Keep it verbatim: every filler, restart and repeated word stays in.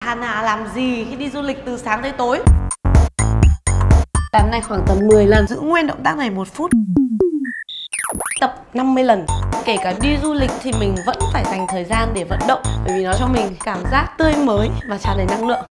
Hana làm gì khi đi du lịch từ sáng tới tối? Tám này khoảng tầm mười lần. Giữ nguyên động tác này một phút. Tập năm mươi lần. Kể cả đi du lịch thì mình vẫn phải dành thời gian để vận động, bởi vì nó cho mình cảm giác tươi mới và tràn đầy năng lượng.